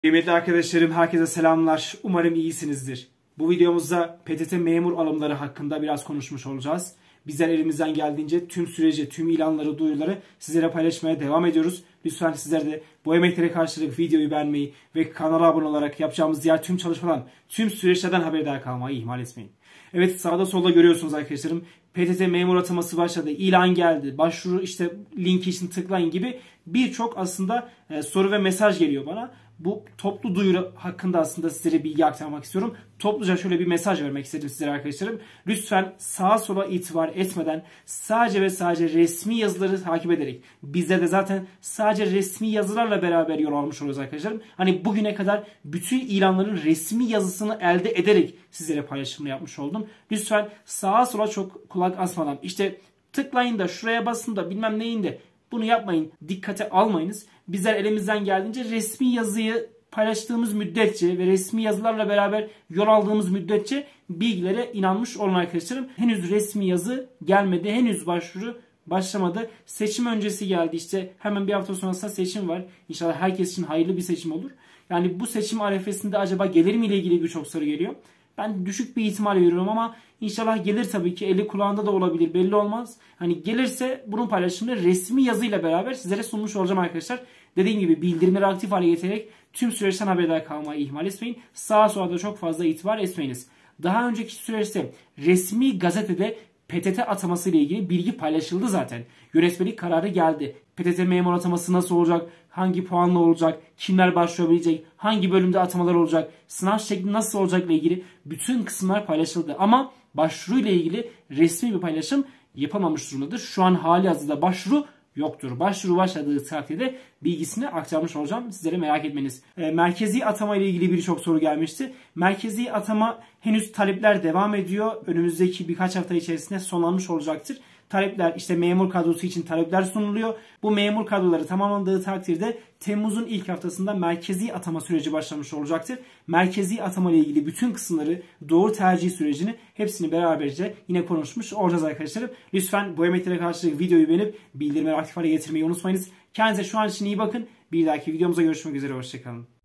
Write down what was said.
Kıymetli arkadaşlarım, herkese selamlar. Umarım iyisinizdir. Bu videomuzda PTT memur alımları hakkında biraz konuşmuş olacağız. Bizler elimizden geldiğince tüm süreci, tüm ilanları, duyuruları sizlere paylaşmaya devam ediyoruz. Lütfen sizler de bu emeklere karşılık videoyu beğenmeyi ve kanala abone olarak yapacağımız diğer tüm çalışmadan, tüm süreçlerden haberdar kalmayı ihmal etmeyin. Evet, sağda solda görüyorsunuz arkadaşlarım. PTT memur ataması başladı, ilan geldi, başvuru işte linki için tıklayın gibi birçok aslında soru ve mesaj geliyor bana. Bu toplu duyuru hakkında aslında sizlere bilgi aktarmak istiyorum. Topluca şöyle bir mesaj vermek istedim sizlere arkadaşlarım. Lütfen sağa sola itibar etmeden sadece ve sadece resmi yazıları takip ederek, bizler de zaten sadece resmi yazılarla beraber yol almış oluyoruz arkadaşlarım. Hani bugüne kadar bütün ilanların resmi yazısını elde ederek sizlere paylaşımını yapmış oldum. Lütfen sağa sola çok kulak asmadan, işte tıklayın da şuraya basın da bilmem neyin de, bunu yapmayın, dikkate almayınız. Bizler elimizden geldiğince resmi yazıyı paylaştığımız müddetçe ve resmi yazılarla beraber yol aldığımız müddetçe bilgilere inanmış olun arkadaşlarım. Henüz resmi yazı gelmedi, henüz başvuru başlamadı. Seçim öncesi geldi, işte hemen bir hafta sonrasında seçim var. İnşallah herkes için hayırlı bir seçim olur. Yani bu seçim arefesinde acaba gelir mi ile ilgili birçok soru geliyor. Ben düşük bir ihtimal veriyorum ama inşallah gelir tabii ki. Eli kulağında da olabilir, belli olmaz. Hani gelirse bunun paylaşımını resmi yazıyla beraber sizlere sunmuş olacağım arkadaşlar. Dediğim gibi bildirimleri aktif hale getirerek tüm süreçten haberdar kalmayı ihmal etmeyin. Sağa sola da çok fazla itibar etmeyiniz. Daha önceki süreçte resmi gazetede PTT ataması ile ilgili bilgi paylaşıldı zaten. Yönetmelik kararı geldi. PTT memur ataması nasıl olacak? Hangi puanla olacak? Kimler başvurabilecek? Hangi bölümde atamalar olacak? Sınav şekli nasıl olacak ile ilgili bütün kısımlar paylaşıldı. Ama başvuru ile ilgili resmi bir paylaşım yapamamış durumdadır. Şu an halihazırda başvuru yoktur. Başvuru başladığı takdirde bilgisini aktarmış olacağım. Sizlere merak etmeniz. Merkezi atama ile ilgili birçok soru gelmişti. Merkezi atama henüz talepler devam ediyor. Önümüzdeki birkaç hafta içerisinde sonlanmış olacaktır. Talepler, işte memur kadrosu için talepler sunuluyor. Bu memur kadroları tamamlandığı takdirde Temmuz'un ilk haftasında merkezi atama süreci başlamış olacaktır. Merkezi atama ile ilgili bütün kısımları, doğru tercih sürecini hepsini beraberce yine konuşmuş olacağız arkadaşlarım. Lütfen bu emeklere karşılık videoyu beğenip bildirimleri aktif hale getirmeyi unutmayınız. Kendinize şu an için iyi bakın. Bir dahaki videomuzda görüşmek üzere. Hoşçakalın.